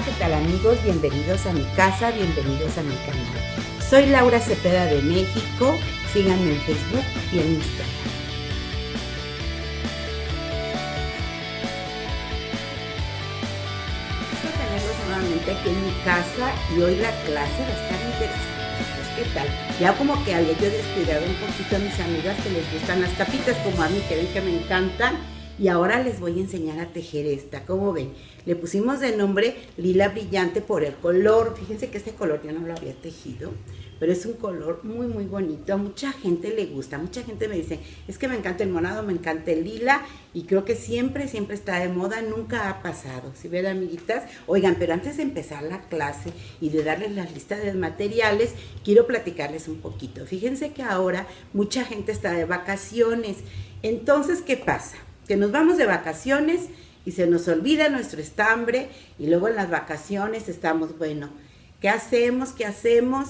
¿qué tal amigos? Bienvenidos a mi casa, bienvenidos a mi canal. Soy Laura Cepeda de México, síganme en Facebook y en Instagram. Quiero tenerlos nuevamente aquí en mi casa y hoy la clase va a estar interesante. Pues, ¿qué tal? Ya como que había yo descuidado un poquito a mis amigas que les gustan las tapitas, como a mí, que ven que me encantan. Y ahora les voy a enseñar a tejer esta. ¿Cómo ven? Le pusimos de nombre Lila Brillante por el color. Fíjense que este color yo no lo había tejido, pero es un color muy muy bonito. A mucha gente le gusta. Mucha gente me dice, es que me encanta el morado, me encanta el lila. Y creo que siempre está de moda. Nunca ha pasado. ¿Sí ven, amiguitas? Oigan, pero antes de empezar la clase y de darles la lista de materiales, quiero platicarles un poquito. Fíjense que ahora mucha gente está de vacaciones. Entonces, ¿qué pasa? Que nos vamos de vacaciones y se nos olvida nuestro estambre y luego en las vacaciones estamos, bueno, ¿qué hacemos? ¿Qué hacemos?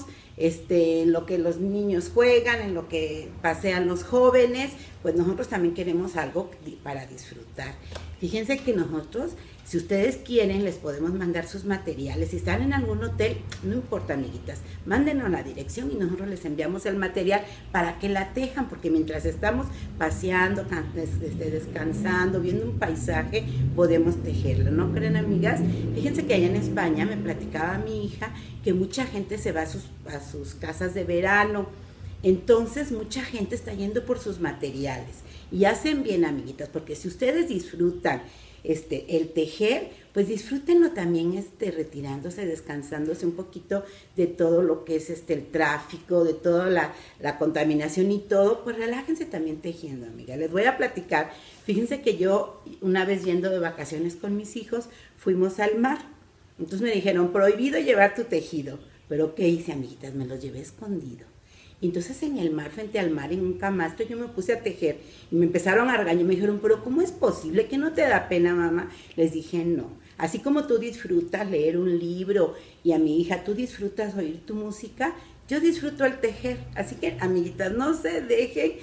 En lo que los niños juegan, en lo que pasean los jóvenes, pues nosotros también queremos algo para disfrutar. Fíjense que nosotros, si ustedes quieren, les podemos mandar sus materiales. Si están en algún hotel, no importa, amiguitas, mándenos la dirección y nosotros les enviamos el material para que la tejan, porque mientras estamos paseando, descansando, viendo un paisaje, podemos tejerlo, ¿no creen, amigas? Fíjense que allá en España me platicaba mi hija que mucha gente se va a sus casas de verano. Entonces mucha gente está yendo por sus materiales y hacen bien, amiguitas, porque si ustedes disfrutan el tejer, pues disfrútenlo también retirándose, descansándose un poquito de todo lo que es el tráfico, de toda la contaminación y todo, pues relájense también tejiendo, amiga. Les voy a platicar. Fíjense que yo una vez yendo de vacaciones con mis hijos, fuimos al mar. Entonces me dijeron, prohibido llevar tu tejido. Pero ¿qué hice, amiguitas? Me los llevé escondido. Y entonces en el mar, frente al mar, en un camastro, yo me puse a tejer. Y me empezaron a regañar. Me dijeron, pero ¿cómo es posible? ¿Que no te da pena, mamá? Les dije, no. Así como tú disfrutas leer un libro y a mi hija, tú disfrutas oír tu música, yo disfruto el tejer. Así que, amiguitas, no se dejen,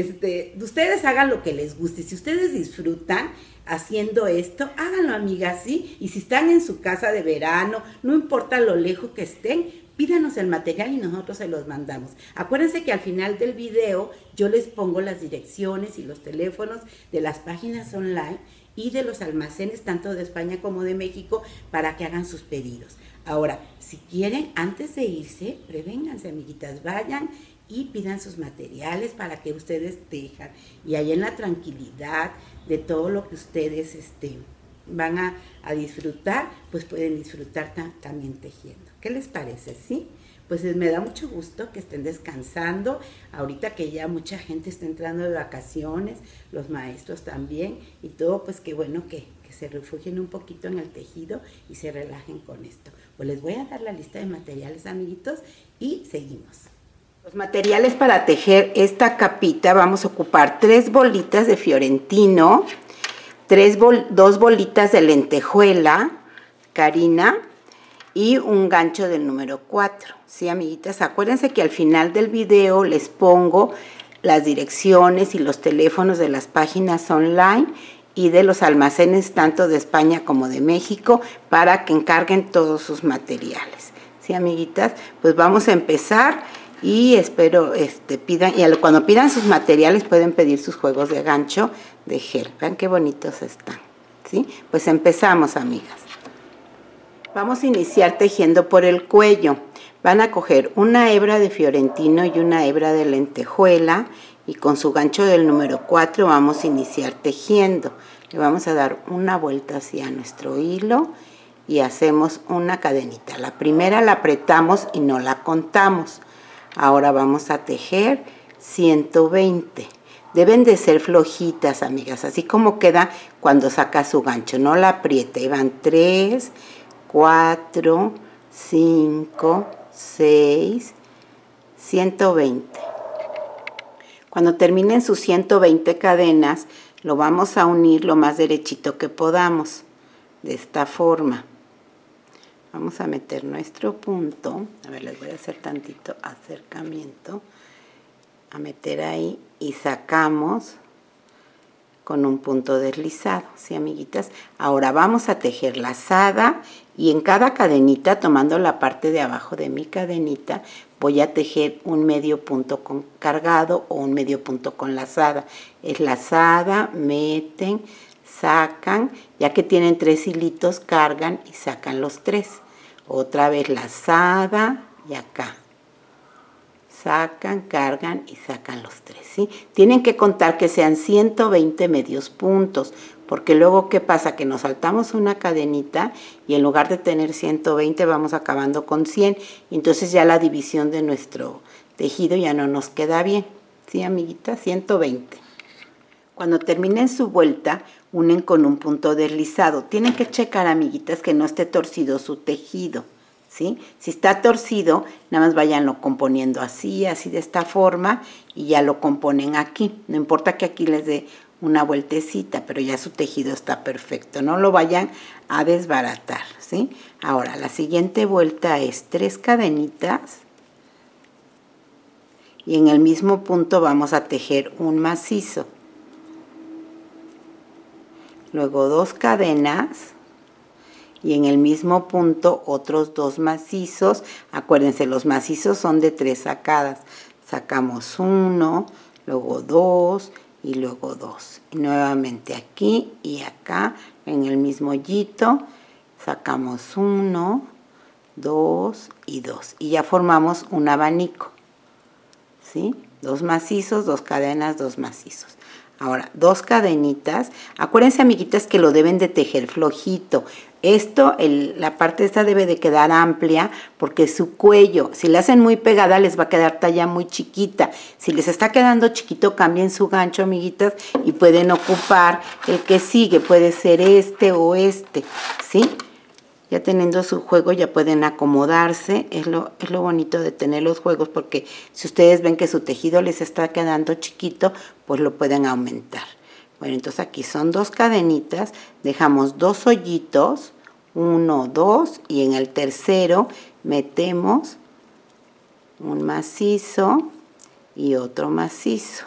ustedes hagan lo que les guste. Si ustedes disfrutan haciendo esto, háganlo, amigas, ¿sí? Y si están en su casa de verano, no importa lo lejos que estén, pídanos el material y nosotros se los mandamos. Acuérdense que al final del video yo les pongo las direcciones y los teléfonos de las páginas online y de los almacenes, tanto de España como de México, para que hagan sus pedidos. Ahora, si quieren, antes de irse, prevénganse, amiguitas, vayan y pidan sus materiales para que ustedes tejan. Y ahí en la tranquilidad de todo lo que ustedes van a disfrutar, pues pueden disfrutar también tejiendo. ¿Qué les parece? ¿Sí? Pues me da mucho gusto que estén descansando, ahorita que ya mucha gente está entrando de vacaciones, los maestros también, y todo, pues qué bueno que se refugien un poquito en el tejido y se relajen con esto. Pues les voy a dar la lista de materiales, amiguitos, y seguimos. Los materiales para tejer esta capita, vamos a ocupar 3 bolitas de fiorentino, 2 bolitas de lentejuela, Karina, y un gancho del número 4. Sí, amiguitas, acuérdense que al final del video les pongo las direcciones y los teléfonos de las páginas online y de los almacenes tanto de España como de México para que encarguen todos sus materiales. Sí, amiguitas, pues vamos a empezar y espero pidan, y cuando pidan sus materiales pueden pedir sus juegos de gancho de gel. Vean qué bonitos están. ¿Sí? Pues empezamos, amigas. Vamos a iniciar tejiendo por el cuello. Van a coger una hebra de fiorentino y una hebra de lentejuela y con su gancho del número 4 vamos a iniciar tejiendo. Le vamos a dar una vuelta hacia nuestro hilo y hacemos una cadenita. La primera la apretamos y no la contamos. Ahora vamos a tejer 120. Deben de ser flojitas, amigas, así como queda cuando saca su gancho. No la apriete. Y van 3, 4, 5, 6, 120. Cuando terminen sus 120 cadenas, lo vamos a unir lo más derechito que podamos, de esta forma. Vamos a meter nuestro punto, a ver, les voy a hacer tantito acercamiento, a meter ahí y sacamos con un punto deslizado, ¿sí, amiguitas? Ahora vamos a tejer lazada y en cada cadenita, tomando la parte de abajo de mi cadenita, voy a tejer un medio punto con cargado o un medio punto con lazada. Es lazada, meten, sacan, ya que tienen 3 hilitos, cargan y sacan los 3. Otra vez lazada y acá. Sacan, cargan y sacan los 3, ¿sí? Tienen que contar que sean 120 medios puntos, porque luego, ¿qué pasa? Que nos saltamos una cadenita y en lugar de tener 120 vamos acabando con 100, y entonces ya la división de nuestro tejido ya no nos queda bien, ¿sí, amiguitas? 120. Cuando terminen su vuelta, unen con un punto deslizado. Tienen que checar, amiguitas, que no esté torcido su tejido, ¿sí? Si está torcido, nada más vayanlo componiendo así, así de esta forma, y ya lo componen aquí. No importa que aquí les dé una vueltecita, pero ya su tejido está perfecto. No lo vayan a desbaratar, ¿sí? Ahora, la siguiente vuelta es 3 cadenitas. Y en el mismo punto vamos a tejer un macizo. Luego 2 cadenas. Y en el mismo punto otros 2 macizos. Acuérdense, los macizos son de 3 sacadas. Sacamos 1, luego 2 y luego 2. Y nuevamente aquí y acá en el mismo hoyito sacamos 1, 2 y 2. Y ya formamos un abanico, ¿sí? 2 macizos, 2 cadenas, 2 macizos. Ahora, 2 cadenitas. Acuérdense, amiguitas, que lo deben de tejer flojito. Esto, la parte esta debe de quedar amplia porque su cuello, si la hacen muy pegada, les va a quedar talla muy chiquita. Si les está quedando chiquito, cambien su gancho, amiguitas, y pueden ocupar el que sigue. Puede ser este o este, ¿sí? Ya teniendo su juego ya pueden acomodarse. Es lo bonito de tener los juegos, porque si ustedes ven que su tejido les está quedando chiquito, pues lo pueden aumentar. Bueno, entonces aquí son 2 cadenitas, dejamos 2 hoyitos, 1, 2, y en el tercero metemos un macizo y otro macizo.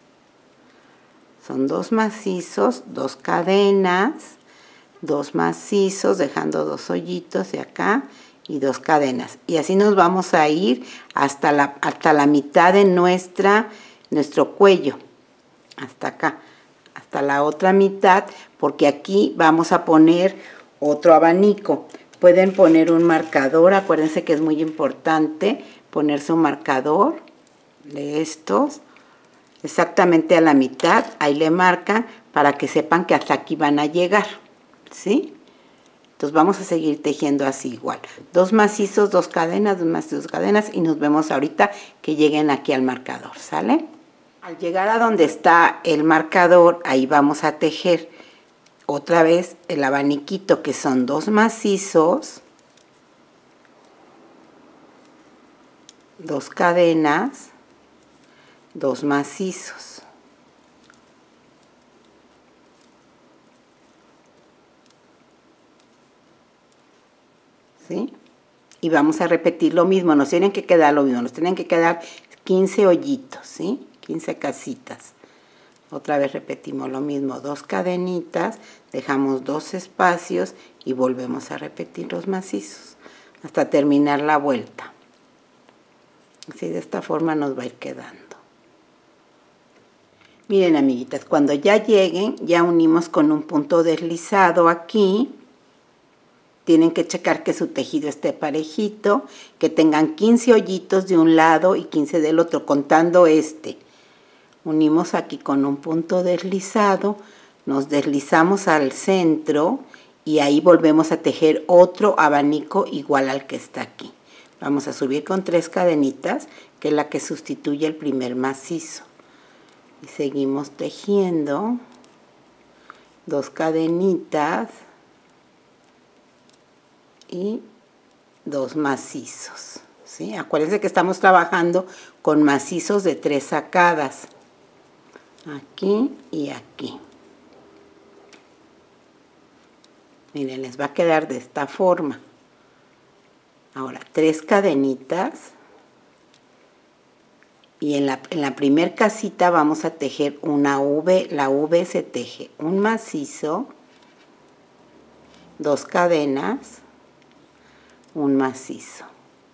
Son 2 macizos, 2 cadenas, 2 macizos, dejando 2 hoyitos de acá y 2 cadenas. Y así nos vamos a ir hasta la mitad de nuestro cuello, hasta acá, hasta la otra mitad, porque aquí vamos a poner otro abanico. Pueden poner un marcador, acuérdense que es muy importante ponerse un marcador de estos, exactamente a la mitad, ahí le marcan para que sepan que hasta aquí van a llegar, ¿sí? Entonces vamos a seguir tejiendo así igual. 2 macizos, 2 cadenas, 2 macizos, 2 cadenas, y nos vemos ahorita que lleguen aquí al marcador, ¿sale? Al llegar a donde está el marcador, ahí vamos a tejer otra vez el abaniquito, que son 2 macizos, 2 cadenas, 2 macizos. ¿Sí? Y vamos a repetir lo mismo, nos tienen que quedar lo mismo, nos tienen que quedar 15 hoyitos, ¿sí? 15 casitas. Otra vez repetimos lo mismo, 2 cadenitas, dejamos 2 espacios y volvemos a repetir los macizos hasta terminar la vuelta. Así, de esta forma nos va a ir quedando. Miren, amiguitas, cuando ya lleguen, ya unimos con un punto deslizado aquí. Tienen que checar que su tejido esté parejito, que tengan 15 hoyitos de un lado y 15 del otro, contando este. Unimos aquí con un punto deslizado, nos deslizamos al centro y ahí volvemos a tejer otro abanico igual al que está aquí. Vamos a subir con 3 cadenitas, que es la que sustituye el primer macizo. Y seguimos tejiendo 2 cadenitas y 2 macizos, ¿sí? Acuérdense que estamos trabajando con macizos de 3 sacadas, aquí y aquí. Miren, les va a quedar de esta forma. Ahora 3 cadenitas Y en la primer casita vamos a tejer una V. La V se teje un macizo, 2 cadenas, un macizo.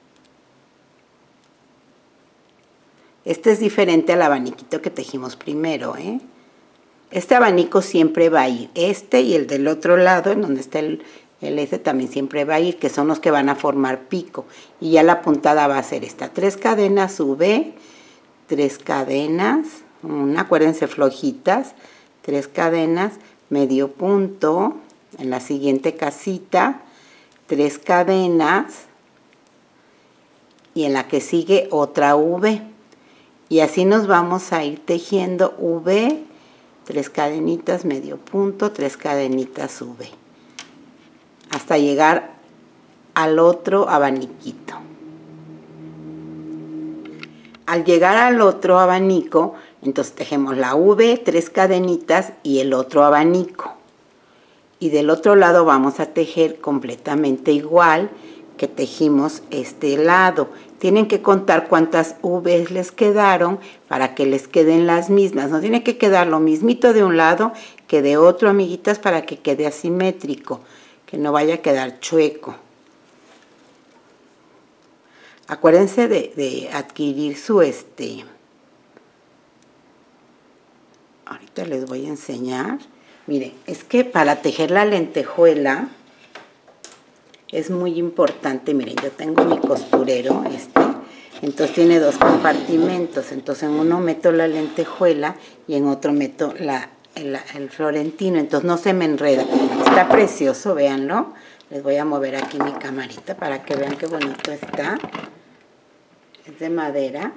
Este es diferente al abaniquito que tejimos primero, ¿eh? Este abanico siempre va a ir, este y el del otro lado, en donde está el este también siempre va a ir, que son los que van a formar pico. Y ya la puntada va a ser esta, 3 cadenas V, 3 cadenas, acuérdense flojitas, 3 cadenas, medio punto, en la siguiente casita, 3 cadenas, y en la que sigue otra V. Y así nos vamos a ir tejiendo V, 3 cadenitas, medio punto, 3 cadenitas V, hasta llegar al otro abaniquito. Al llegar al otro abanico, entonces tejemos la V, 3 cadenitas y el otro abanico. Y del otro lado vamos a tejer completamente igual que tejimos este lado. Tienen que contar cuántas V's les quedaron para que les queden las mismas. No tiene que quedar lo mismito de un lado que de otro, amiguitas, para que quede asimétrico, que no vaya a quedar chueco. Acuérdense de adquirir su ahorita les voy a enseñar. Miren, es que para tejer la lentejuela es muy importante. Miren, yo tengo mi costurero, entonces tiene 2 compartimentos. Entonces en uno meto la lentejuela y en otro meto el florentino. Entonces no se me enreda. Está precioso, véanlo. Les voy a mover aquí mi camarita para que vean qué bonito está. Es de madera.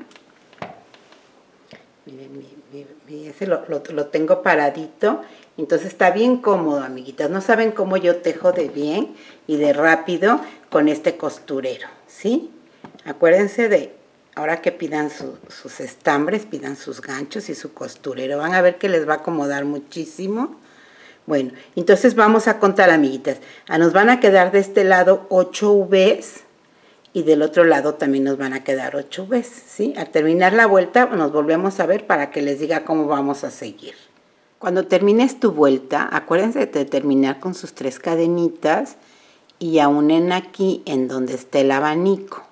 Miren, ese lo tengo paradito. Entonces está bien cómodo, amiguitas. No saben cómo yo tejo de bien y de rápido con este costurero, ¿sí? Acuérdense de, ahora que pidan sus estambres, pidan sus ganchos y su costurero. Van a ver que les va a acomodar muchísimo. Bueno, entonces vamos a contar, amiguitas. Nos van a quedar de este lado 8 V's. Y del otro lado también nos van a quedar 8 V's, ¿sí? Al terminar la vuelta nos volvemos a ver para que les diga cómo vamos a seguir. Cuando termines tu vuelta, acuérdense de terminar con sus 3 cadenitas y aunen aquí en donde esté el abanico.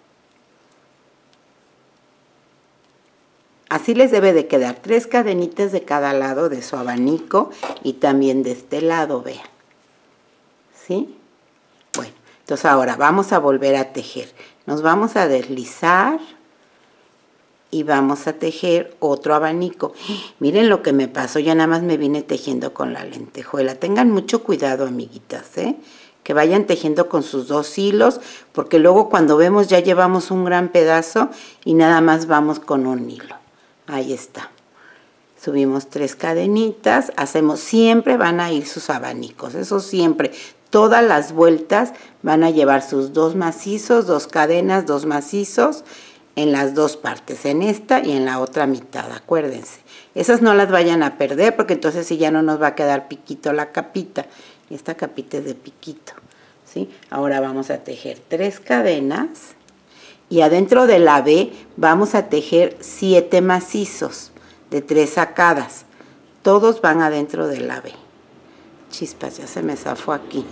Así les debe de quedar 3 cadenitas de cada lado de su abanico y también de este lado, vean. ¿Sí? Bueno, entonces ahora vamos a volver a tejer. Nos vamos a deslizar y vamos a tejer otro abanico. Miren lo que me pasó, ya nada más me vine tejiendo con la lentejuela. Tengan mucho cuidado, amiguitas, que vayan tejiendo con sus 2 hilos, porque luego cuando vemos ya llevamos un gran pedazo y nada más vamos con un hilo. Ahí está. Subimos 3 cadenitas, hacemos, siempre van a ir sus abanicos, eso siempre. Todas las vueltas van a llevar sus 2 macizos, 2 cadenas, 2 macizos en las 2 partes, en esta y en la otra mitad, acuérdense. Esas no las vayan a perder porque entonces sí ya no nos va a quedar piquito la capita. Esta capita es de piquito, ¿sí? Ahora vamos a tejer 3 cadenas y adentro de la V vamos a tejer 7 macizos de 3 sacadas. Todos van adentro de la V. Chispas, ya se me zafó aquí.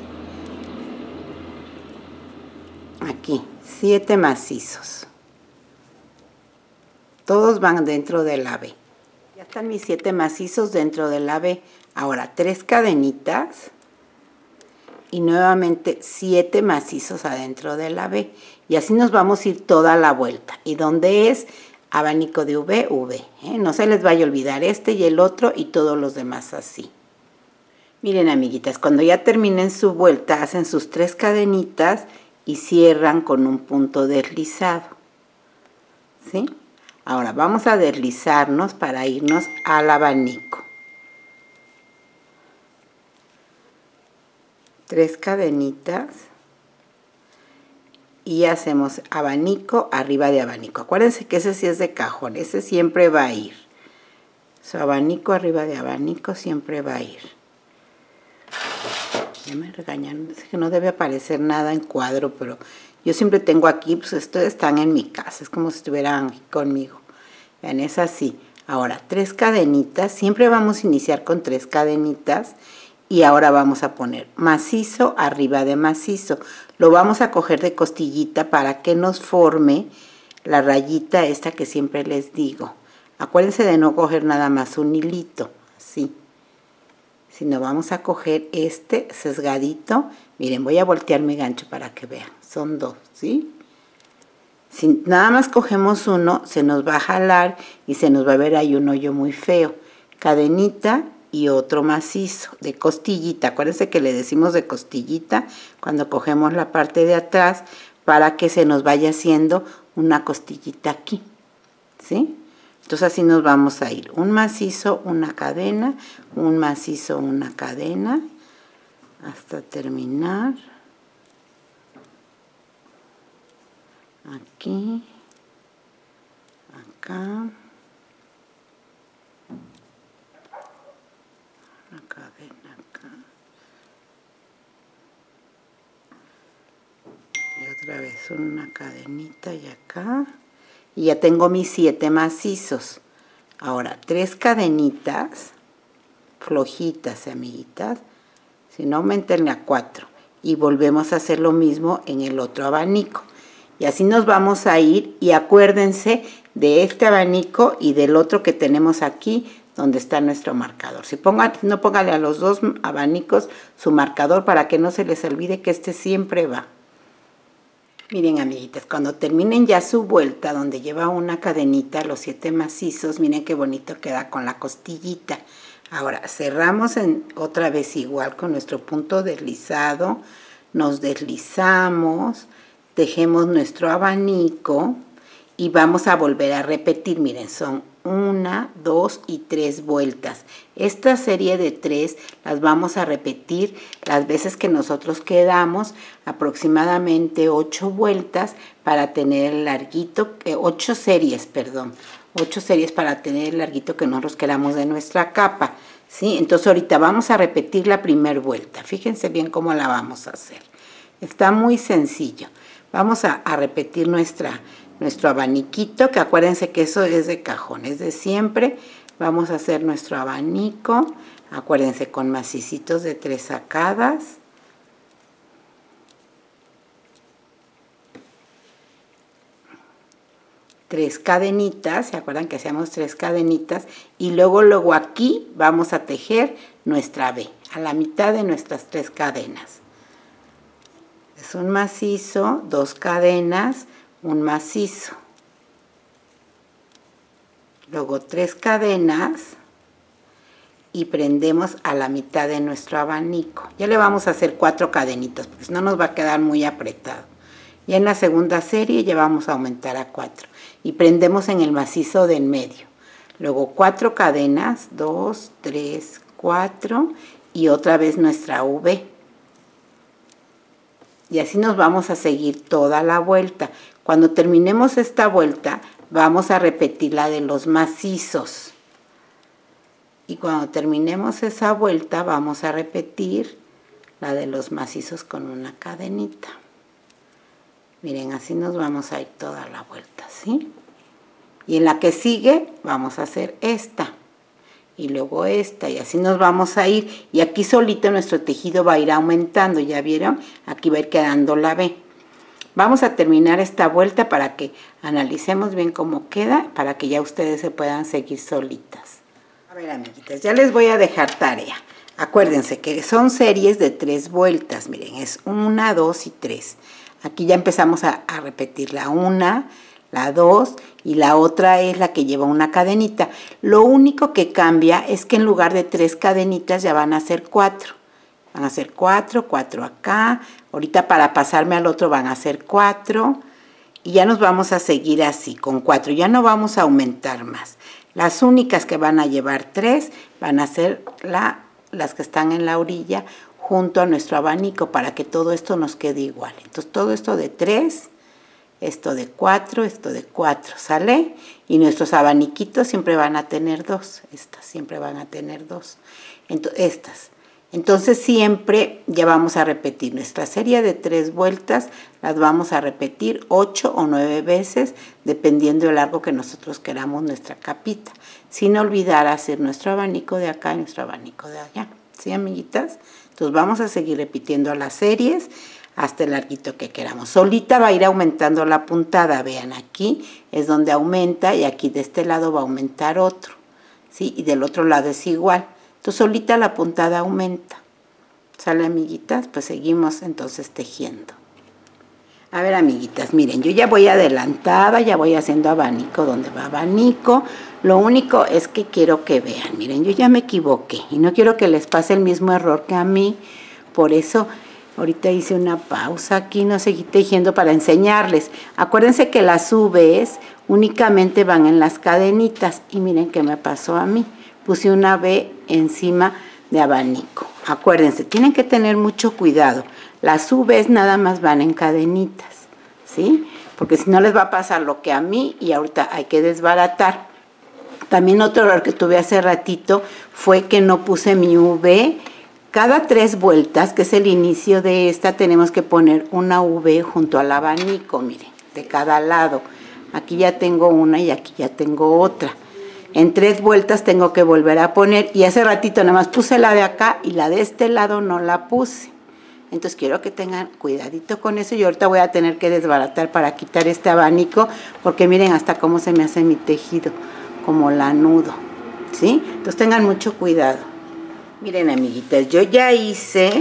Aquí, 7 macizos. Todos van dentro de la V. Ya están mis 7 macizos dentro de la V. Ahora 3 cadenitas y nuevamente 7 macizos adentro de la V. Y así nos vamos a ir toda la vuelta. ¿Y dónde es? Abanico de V, V. No se les vaya a olvidar este y el otro y todos los demás así. Miren, amiguitas, cuando ya terminen su vuelta, hacen sus 3 cadenitas y cierran con un punto deslizado, ¿sí? Ahora vamos a deslizarnos para irnos al abanico. 3 cadenitas y hacemos abanico arriba de abanico. Acuérdense que ese sí es de cajón, ese siempre va a ir. Su abanico arriba de abanico siempre va a ir. Ya me regañan, es que no debe aparecer nada en cuadro, pero yo siempre tengo aquí, pues ustedes están en mi casa, es como si estuvieran aquí conmigo. Vean, es así. Ahora, 3 cadenitas, siempre vamos a iniciar con 3 cadenitas y ahora vamos a poner macizo arriba de macizo. Lo vamos a coger de costillita para que nos forme la rayita esta que siempre les digo. Acuérdense de no coger nada más un hilito, así. Sino vamos a coger este sesgadito. Miren, voy a voltear mi gancho para que vean. Son 2, ¿sí? Si nada más cogemos uno, se nos va a jalar y se nos va a ver ahí un hoyo muy feo. Cadenita y otro macizo de costillita. Acuérdense que le decimos de costillita cuando cogemos la parte de atrás para que se nos vaya haciendo una costillita aquí, ¿sí? Entonces así nos vamos a ir. Un macizo, una cadena, un macizo, una cadena, hasta terminar. Aquí, acá, una cadena acá, y otra vez una cadenita y acá, y ya tengo mis 7 macizos. Ahora 3 cadenitas flojitas, amiguitas, si no aumentenle a 4, y volvemos a hacer lo mismo en el otro abanico. Y así nos vamos a ir, y acuérdense de este abanico y del otro que tenemos aquí, donde está nuestro marcador. No póngale a los 2 abanicos su marcador para que no se les olvide que este siempre va. Miren, amiguitas, cuando terminen ya su vuelta, donde lleva una cadenita, los 7 macizos, miren qué bonito queda con la costillita. Ahora, cerramos otra vez igual con nuestro punto deslizado, nos deslizamos, tejemos nuestro abanico y vamos a volver a repetir. Miren, son 1, 2 y 3 vueltas. Esta serie de 3 las vamos a repetir las veces que nosotros quedamos, aproximadamente 8 vueltas para tener el larguito, 8 series para tener el larguito que nosotros queramos de nuestra capa, ¿sí? Entonces ahorita vamos a repetir la primera vuelta. Fíjense bien cómo la vamos a hacer. Está muy sencillo. Vamos a repetir nuestro abaniquito, que acuérdense que eso es de cajón, es de siempre. Vamos a hacer nuestro abanico, acuérdense, con macicitos de 3 sacadas. Tres cadenitas, ¿se acuerdan que hacíamos 3 cadenitas? Y luego aquí vamos a tejer nuestra B, a la mitad de nuestras 3 cadenas. Es un macizo, 2 cadenas, un macizo. Luego 3 cadenas y prendemos a la mitad de nuestro abanico. Ya le vamos a hacer 4 cadenitas, porque si no nos va a quedar muy apretado. Ya en la segunda serie ya vamos a aumentar a 4. Y prendemos en el macizo de en medio. Luego 4 cadenas, 2, 3, 4 y otra vez nuestra V. Y así nos vamos a seguir toda la vuelta. Cuando terminemos esta vuelta, vamos a repetir la de los macizos. Y cuando terminemos esa vuelta, vamos a repetir la de los macizos con una cadenita. Miren, así nos vamos a ir toda la vuelta, ¿sí? Y en la que sigue, vamos a hacer esta. Y luego esta, y así nos vamos a ir, y aquí solito nuestro tejido va a ir aumentando, ¿ya vieron? Aquí va a ir quedando la B. Vamos a terminar esta vuelta para que analicemos bien cómo queda, para que ya ustedes se puedan seguir solitas. A ver, amiguitas, ya les voy a dejar tarea. Acuérdense que son series de 3 vueltas, miren, es 1, 2 y 3. Aquí ya empezamos a repetir la 1, la 2 y la otra es la que lleva una cadenita. Lo único que cambia es que en lugar de 3 cadenitas ya van a ser 4. Van a ser 4, 4 acá. Ahorita para pasarme al otro van a ser 4. Y ya nos vamos a seguir así, con 4. Ya no vamos a aumentar más. Las únicas que van a llevar 3 van a ser las que están en la orilla junto a nuestro abanico para que todo esto nos quede igual. Entonces todo esto de 3... esto de 4, esto de 4, ¿sale? Y nuestros abaniquitos siempre van a tener 2, estas siempre van a tener 2. Entonces, estas. Entonces siempre ya vamos a repetir nuestra serie de 3 vueltas, las vamos a repetir 8 o 9 veces, dependiendo del largo que nosotros queramos nuestra capita, sin olvidar hacer nuestro abanico de acá y nuestro abanico de allá. ¿Sí, amiguitas? Entonces vamos a seguir repitiendo las series hasta el larguito que queramos. Solita va a ir aumentando la puntada, vean, aquí es donde aumenta y aquí de este lado va a aumentar otro, ¿sí? Y del otro lado es igual. Entonces solita la puntada aumenta. ¿Sale, amiguitas? Pues seguimos entonces tejiendo. A ver, amiguitas, miren, yo ya voy adelantada, ya voy haciendo abanico donde va abanico. Lo único es que quiero que vean, miren, yo ya me equivoqué y no quiero que les pase el mismo error que a mí. Por eso ahorita hice una pausa aquí, no seguí tejiendo para enseñarles. Acuérdense que las V's únicamente van en las cadenitas y miren qué me pasó a mí. Puse una V encima de abanico. Acuérdense, tienen que tener mucho cuidado. Las V's nada más van en cadenitas, ¿sí? Porque si no les va a pasar lo que a mí y ahorita hay que desbaratar. También otro error que tuve hace ratito fue que no puse mi V. Cada 3 vueltas, que es el inicio de esta, tenemos que poner una V junto al abanico, miren, de cada lado. Aquí ya tengo una y aquí ya tengo otra. En 3 vueltas tengo que volver a poner y hace ratito nada más puse la de acá y la de este lado no la puse. Entonces quiero que tengan cuidadito con eso y ahorita voy a tener que desbaratar para quitar este abanico porque miren hasta cómo se me hace mi tejido, como lanudo, ¿sí? Entonces tengan mucho cuidado. Miren, amiguitas, yo ya hice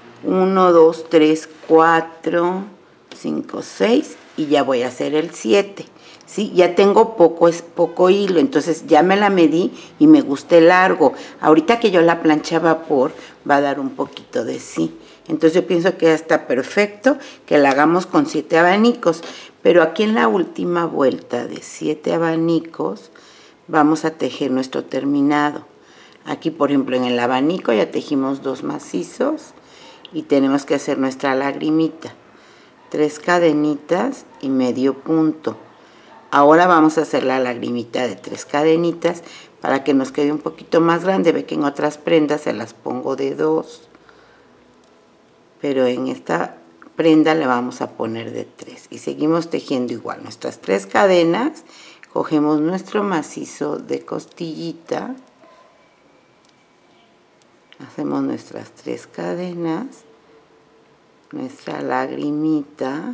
1, 2, 3, 4, 5, 6 y ya voy a hacer el 7. ¿Sí? Ya tengo poco hilo, entonces ya me la medí y me gusta el largo. Ahorita que yo la plancha a vapor va a dar un poquito de sí. Entonces yo pienso que ya está perfecto que la hagamos con 7 abanicos. Pero aquí en la última vuelta de 7 abanicos vamos a tejer nuestro terminado. Aquí, por ejemplo, en el abanico ya tejimos 2 macizos y tenemos que hacer nuestra lagrimita. 3 cadenitas y medio punto. Ahora vamos a hacer la lagrimita de 3 cadenitas para que nos quede un poquito más grande. Ve que en otras prendas se las pongo de 2, pero en esta prenda le vamos a poner de 3 y seguimos tejiendo igual nuestras 3 cadenas. Cogemos nuestro macizo de costillita, hacemos nuestras 3 cadenas, nuestra lagrimita.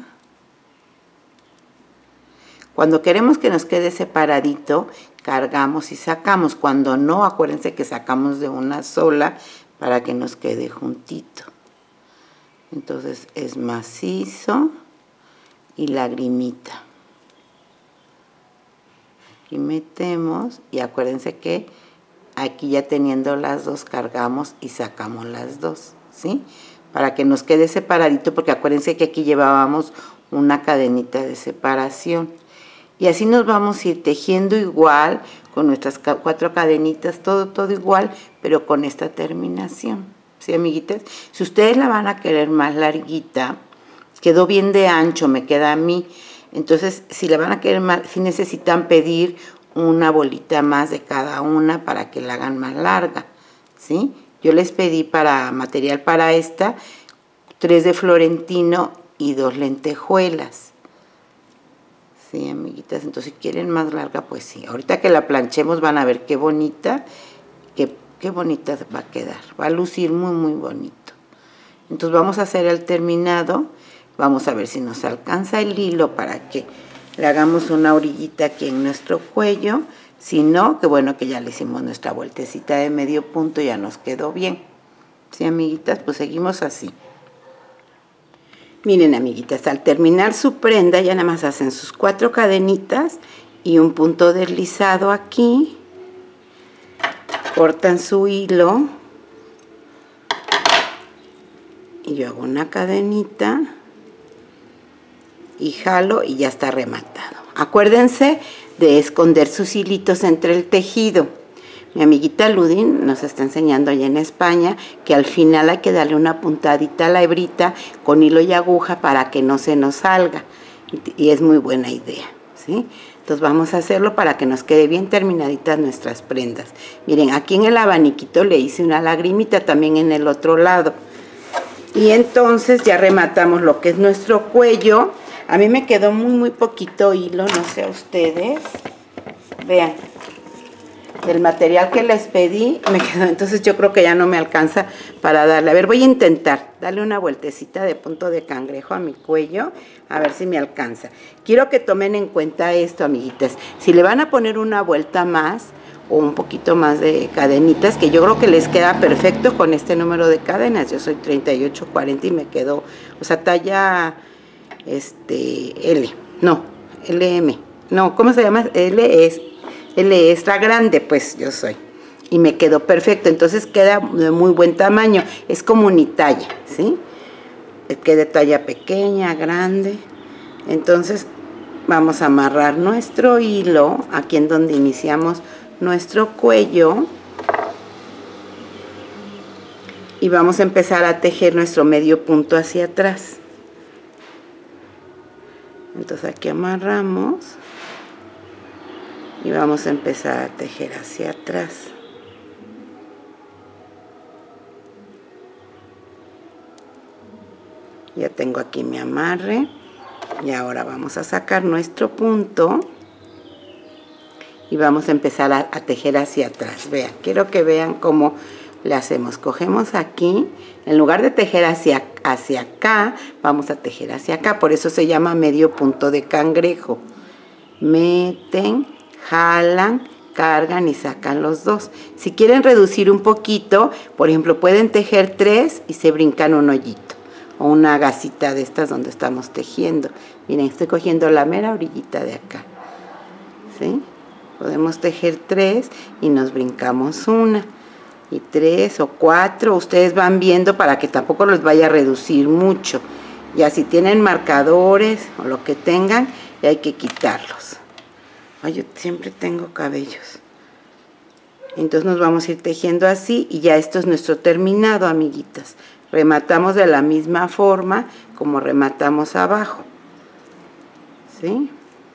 Cuando queremos que nos quede separadito, cargamos y sacamos. Cuando no, acuérdense que sacamos de una sola para que nos quede juntito. Entonces es macizo y lagrimita. Aquí metemos y acuérdense que aquí ya teniendo las 2 cargamos y sacamos las 2, ¿sí? Para que nos quede separadito, porque acuérdense que aquí llevábamos una cadenita de separación. Y así nos vamos a ir tejiendo igual, con nuestras 4 cadenitas, todo igual, pero con esta terminación. ¿Sí, amiguitas? Si ustedes la van a querer más larguita, quedó bien de ancho, me queda a mí. Entonces, si la van a querer más, si necesitan pedir una bolita más de cada una para que la hagan más larga, ¿sí? Yo les pedí para material para esta, 3 de Florentino y 2 lentejuelas. Sí, amiguitas, entonces si quieren más larga, pues sí. Ahorita que la planchemos van a ver qué bonita, qué bonita va a quedar. Va a lucir muy bonito. Entonces vamos a hacer el terminado. Vamos a ver si nos alcanza el hilo para que le hagamos una orillita aquí en nuestro cuello. Si no, que bueno que ya le hicimos nuestra vueltecita de medio punto, ya nos quedó bien. Sí, amiguitas, pues seguimos así. Miren, amiguitas, al terminar su prenda ya nada más hacen sus 4 cadenitas y un punto deslizado aquí. Cortan su hilo y yo hago una cadenita y jalo y ya está rematado. Acuérdense de esconder sus hilitos entre el tejido. Mi amiguita Ludin nos está enseñando allá en España que al final hay que darle una puntadita a la hebrita con hilo y aguja para que no se nos salga. Y es muy buena idea, ¿sí? Entonces vamos a hacerlo para que nos quede bien terminaditas nuestras prendas. Miren, aquí en el abaniquito le hice una lagrimita, también en el otro lado. Y entonces ya rematamos lo que es nuestro cuello. A mí me quedó muy poquito hilo, no sé a ustedes. Vean, del material que les pedí me quedó, entonces yo creo que ya no me alcanza para darle. A ver, voy a intentar darle una vueltecita de punto de cangrejo a mi cuello, a ver si me alcanza. Quiero que tomen en cuenta esto, amiguitas. Si le van a poner una vuelta más o un poquito más de cadenitas, que yo creo que les queda perfecto con este número de cadenas. Yo soy 38-40 y me quedó, o sea, talla L, no, LM, no, ¿cómo se llama? L extra grande, pues yo soy. Y me quedó perfecto, entonces queda de muy buen tamaño. Es como unitalla, ¿sí? Queda talla pequeña, grande. Entonces vamos a amarrar nuestro hilo aquí en donde iniciamos nuestro cuello. Y vamos a empezar a tejer nuestro medio punto hacia atrás. Entonces aquí amarramos. Y vamos a empezar a tejer hacia atrás. Ya tengo aquí mi amarre. Y ahora vamos a sacar nuestro punto. Y vamos a empezar a tejer hacia atrás. Vean, quiero que vean cómo le hacemos. Cogemos aquí, en lugar de tejer hacia acá, vamos a tejer hacia acá. Por eso se llama medio punto de cangrejo. Meten, jalan, cargan y sacan los dos. Si quieren reducir un poquito, por ejemplo, pueden tejer 3 y se brincan un hoyito o una gasita de estas donde estamos tejiendo. Miren, estoy cogiendo la mera orillita de acá, ¿sí? Podemos tejer 3 y nos brincamos una y 3 o 4. Ustedes van viendo para que tampoco los vaya a reducir mucho. Ya si tienen marcadores o lo que tengan, ya hay que quitarlos. Ay, yo siempre tengo cabellos. Entonces nos vamos a ir tejiendo así y ya esto es nuestro terminado, amiguitas. Rematamos de la misma forma como rematamos abajo. ¿Sí?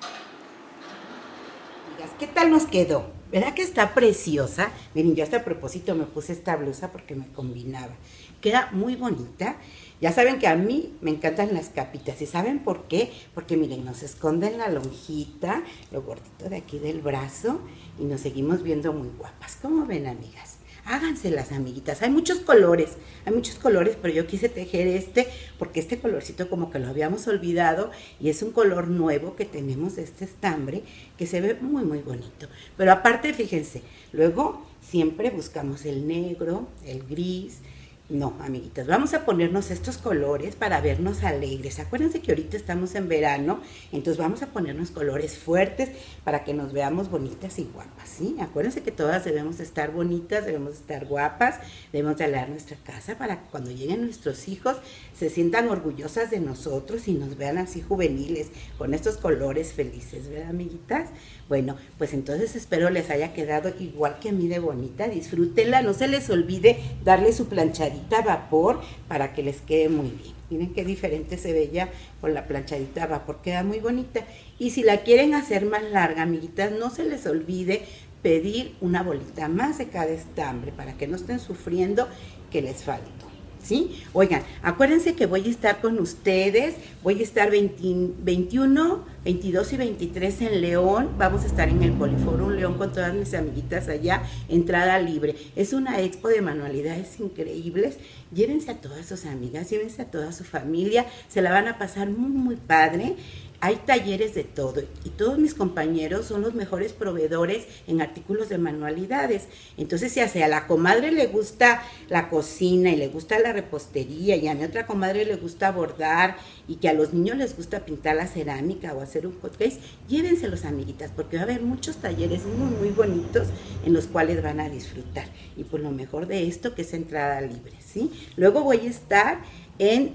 ¿Qué tal nos quedó? ¿Verdad que está preciosa? Miren, yo hasta a propósito me puse esta blusa porque me combinaba. Queda muy bonita. Ya saben que a mí me encantan las capitas. ¿Y saben por qué? Porque miren, nos esconden la lonjita, lo gordito de aquí del brazo y nos seguimos viendo muy guapas. ¿Cómo ven, amigas? Háganselas, amiguitas. Hay muchos colores, pero yo quise tejer porque este colorcito como que lo habíamos olvidado y es un color nuevo que tenemos de este estambre que se ve muy bonito. Pero aparte, fíjense, luego siempre buscamos el negro, el gris. No, amiguitas, vamos a ponernos estos colores para vernos alegres. Acuérdense que ahorita estamos en verano, entonces vamos a ponernos colores fuertes para que nos veamos bonitas y guapas, ¿sí? Acuérdense que todas debemos estar bonitas, debemos estar guapas, debemos de alegrar nuestra casa para que cuando lleguen nuestros hijos se sientan orgullosas de nosotros y nos vean así juveniles, con estos colores felices, ¿verdad, amiguitas? Bueno, pues entonces espero les haya quedado igual que a mí de bonita. Disfrútenla, no se les olvide darle su planchadita a vapor para que les quede muy bien. Miren qué diferente se ve ya con la planchadita a vapor, queda muy bonita. Y si la quieren hacer más larga, amiguitas, no se les olvide pedir una bolita más de cada estambre para que no estén sufriendo que les faltó. ¿Sí? Oigan, acuérdense que voy a estar con ustedes, voy a estar 21, 22 y 23 en León, vamos a estar en el Poliforum León con todas mis amiguitas allá, entrada libre. Es una expo de manualidades increíbles, llévense a todas sus amigas, llévense a toda su familia, se la van a pasar muy padre. Hay talleres de todo y todos mis compañeros son los mejores proveedores en artículos de manualidades. Entonces, si a la comadre le gusta la cocina y le gusta la repostería y a mi otra comadre le gusta bordar y que a los niños les gusta pintar la cerámica o hacer un hot case, llévenselos, amiguitas, porque va a haber muchos talleres muy bonitos en los cuales van a disfrutar. Y pues lo mejor de esto que es entrada libre, ¿sí? Luego voy a estar en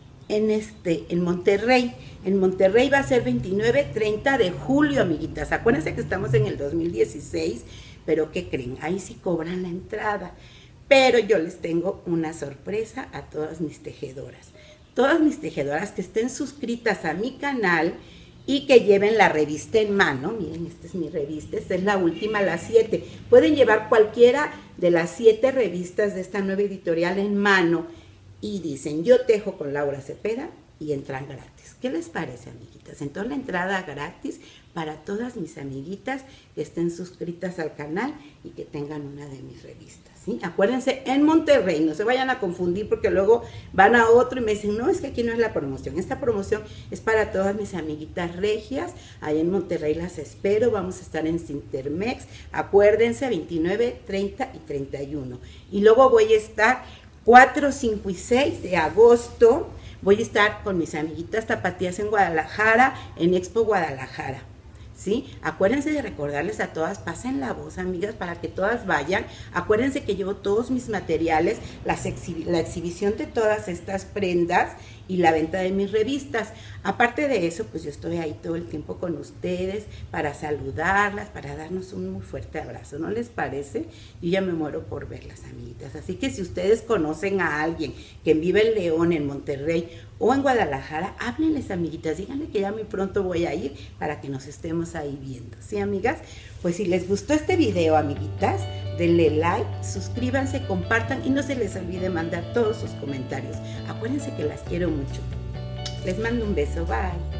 Monterrey. En Monterrey va a ser 29-30 de julio, amiguitas. Acuérdense que estamos en el 2016, pero ¿qué creen? Ahí sí cobran la entrada. Pero yo les tengo una sorpresa a todas mis tejedoras. Todas mis tejedoras que estén suscritas a mi canal y que lleven la revista en mano. Miren, esta es mi revista, esta es la última, las 7. Pueden llevar cualquiera de las 7 revistas de esta nueva editorial en mano y dicen, yo tejo con Laura Cepeda, y entran gratis. ¿Qué les parece, amiguitas? Entonces la entrada gratis para todas mis amiguitas que estén suscritas al canal y que tengan una de mis revistas, ¿sí? Acuérdense, en Monterrey, no se vayan a confundir porque luego van a otro y me dicen, no, es que aquí no es la promoción. Esta promoción es para todas mis amiguitas regias. Ahí en Monterrey las espero. Vamos a estar en Cintermex. Acuérdense, 29, 30 y 31. Y luego voy a estar 4, 5 y 6 de agosto. Voy a estar con mis amiguitas tapatías en Guadalajara, en Expo Guadalajara, ¿sí? Acuérdense de recordarles a todas, pasen la voz, amigas, para que todas vayan. Acuérdense que llevo todos mis materiales, la exhibición de todas estas prendas y la venta de mis revistas. Aparte de eso, pues yo estoy ahí todo el tiempo con ustedes para saludarlas, para darnos un muy fuerte abrazo, ¿no les parece? Yo ya me muero por verlas, amiguitas. Así que si ustedes conocen a alguien que vive en León, en Monterrey o en Guadalajara, háblenles, amiguitas, díganle que ya muy pronto voy a ir para que nos estemos ahí viendo, ¿sí, amigas? Pues si les gustó este video, amiguitas, denle like, suscríbanse, compartan y no se les olvide mandar todos sus comentarios. Acuérdense que las quiero mucho. Les mando un beso, bye.